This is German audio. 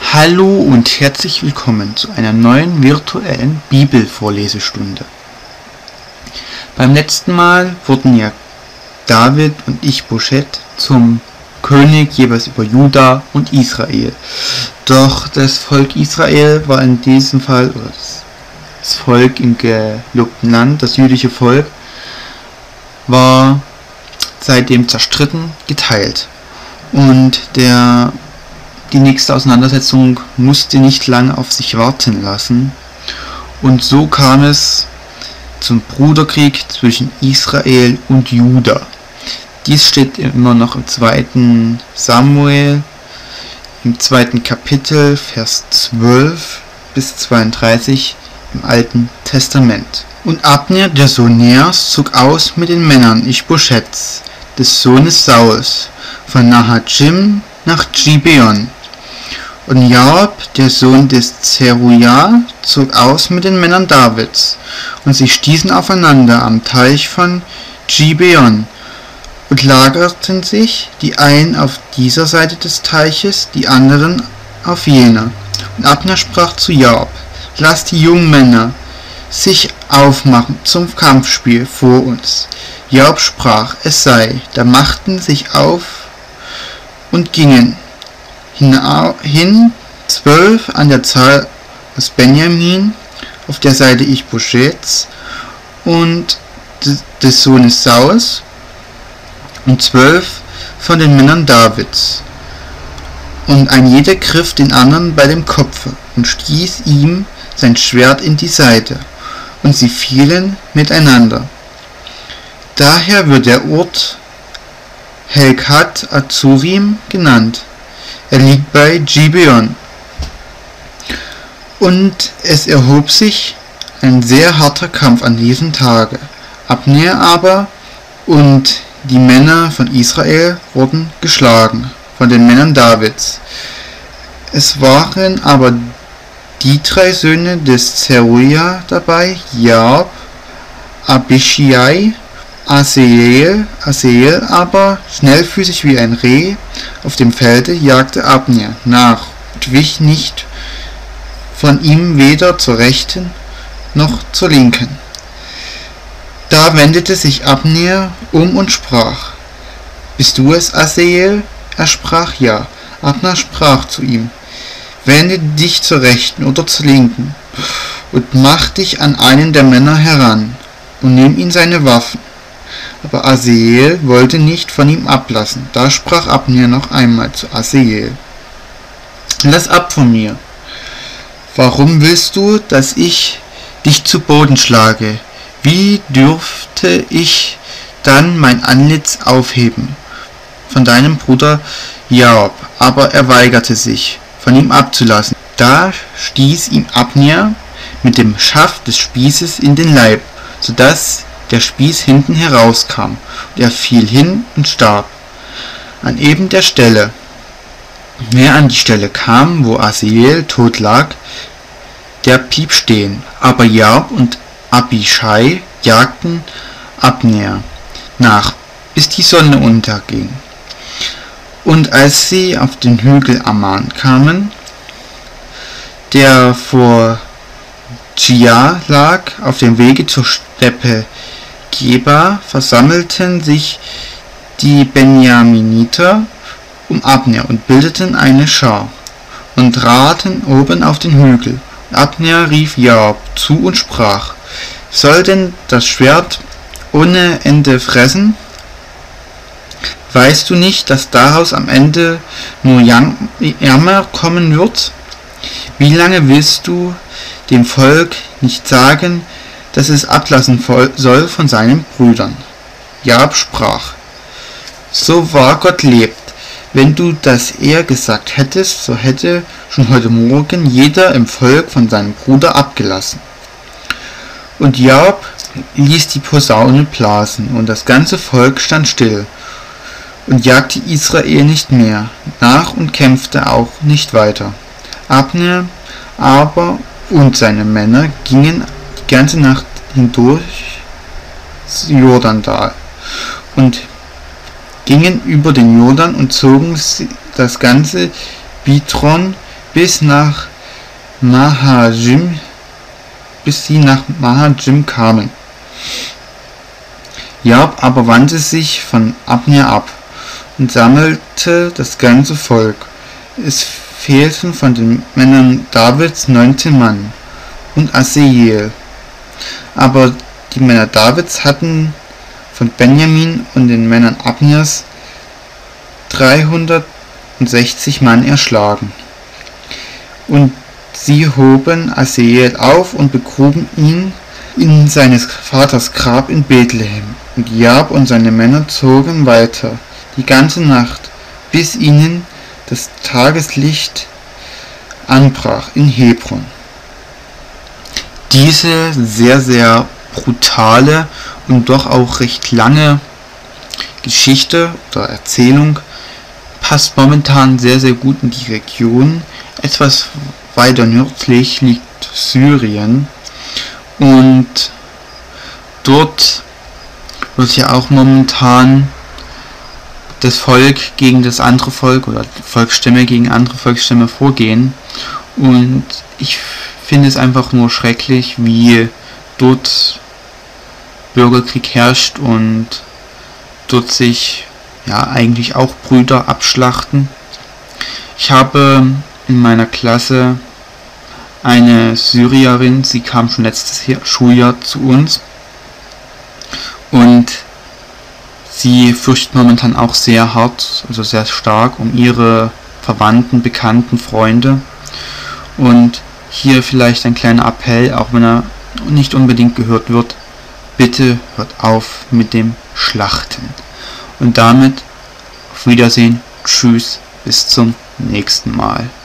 Hallo und herzlich willkommen zu einer neuen virtuellen Bibelvorlesestunde. Beim letzten Mal wurden ja David und Ischboschet zum König jeweils über Juda und Israel. Doch das Volk Israel war in diesem Fall, oder das Volk im gelobten Land, das jüdische Volk, war seitdem zerstritten, geteilt. Und die nächste Auseinandersetzung musste nicht lange auf sich warten lassen. Und so kam es zum Bruderkrieg zwischen Israel und Juda. Dies steht immer noch im 2. Samuel, im 2. Kapitel, Vers 12 bis 32 im Alten Testament. Und Abner, der Sohn Neas, zog aus mit den Männern Ischboschets, des Sohnes Sauls, von Nahajim nach Gibeon. Und Joab, der Sohn des Zeruja, zog aus mit den Männern Davids, und sie stießen aufeinander am Teich von Gibeon und lagerten sich, die einen auf dieser Seite des Teiches, die anderen auf jener. Und Abner sprach zu Joab: Lass die jungen Männer sich aufmachen zum Kampfspiel vor uns. Joab sprach: Es sei. Da machten sich auf und gingen hin 12 an der Zahl aus Benjamin auf der Seite Ischboschets und des Sohnes Sauls und 12 von den Männern Davids. Und ein jeder griff den anderen bei dem Kopfe und stieß ihm sein Schwert in die Seite, und sie fielen miteinander. Daher wird der Ort Helkat Azurim genannt. Er liegt bei Gibeon. Und es erhob sich ein sehr harter Kampf an diesem Tage. Abner aber und die Männer von Israel wurden geschlagen von den Männern Davids. Es waren aber die 3 Söhne des Zeruja dabei, Joab, Abischai, Asahel aber, schnellfüßig wie ein Reh auf dem Felde, jagte Abner nach und wich nicht von ihm weder zur rechten noch zur linken. Da wendete sich Abner um und sprach: Bist du es, Asahel? Er sprach: Ja. Abner sprach zu ihm: Wende dich zur rechten oder zur linken und mach dich an einen der Männer heran und nimm ihn seine Waffen. Aber Asahel wollte nicht von ihm ablassen. Da sprach Abner noch einmal zu Asahel: Lass ab von mir. Warum willst du, dass ich dich zu Boden schlage? Wie dürfte ich dann mein Antlitz aufheben von deinem Bruder Joab? Aber er weigerte sich, von ihm abzulassen. Da stieß ihm Abner mit dem Schaft des Spießes in den Leib, so dass der Spieß hinten herauskam, und er fiel hin und starb an eben der Stelle. Wer an die Stelle kam, wo Asahel tot lag, der blieb stehen. Aber Joab und Abischai jagten Abner nach, bis die Sonne unterging. Und als sie auf den Hügel Aman kamen, der vor Gia lag, auf dem Wege zur Steppe Geba, versammelten sich die Benjaminiter um Abner und bildeten eine Schar und traten oben auf den Hügel. Und Abner rief Joab zu und sprach: Soll denn das Schwert ohne Ende fressen? Weißt du nicht, dass daraus am Ende nur Jammer kommen wird? Wie lange willst du dem Volk nicht sagen, dass es ablassen soll von seinen Brüdern? Joab sprach: So wahr Gott lebt, wenn du das eher gesagt hättest, so hätte schon heute Morgen jeder im Volk von seinem Bruder abgelassen. Und Joab ließ die Posaune blasen, und das ganze Volk stand still und jagte Israel nicht mehr nach und kämpfte auch nicht weiter. Abner aber und seine Männer gingen die ganze Nacht hindurch das Jordantal und gingen über den Jordan und zogen das ganze Bitron bis sie nach Mahajim kamen. Joab aber wandte sich von Abner ab und sammelte das ganze Volk. Es fehlten von den Männern Davids 19 Mann und Asahel. Aber die Männer Davids hatten von Benjamin und den Männern Abners 360 Mann erschlagen. Und sie hoben Asahel auf und begruben ihn in seines Vaters Grab in Bethlehem. Und Joab und seine Männer zogen weiter die ganze Nacht, bis ihnen das Tageslicht anbrach in Hebron. Diese sehr, sehr brutale und doch auch recht lange Geschichte oder Erzählung passt momentan sehr, sehr gut in die Region. Etwas weiter nördlich liegt Syrien und dort wird ja auch momentan das Volk gegen das andere Volk oder Volksstämme gegen andere Volksstämme vorgehen, und ich finde es einfach nur schrecklich, wie dort Bürgerkrieg herrscht und dort sich ja eigentlich auch Brüder abschlachten. Ich habe in meiner Klasse eine Syrierin, sie kam schon letztes Schuljahr zu uns, und sie fürchtet momentan auch sehr hart, also sehr stark um ihre Verwandten, Bekannten, Freunde. Und hier vielleicht ein kleiner Appell, auch wenn er nicht unbedingt gehört wird: Bitte hört auf mit dem Schlachten. Und damit auf Wiedersehen, tschüss, bis zum nächsten Mal.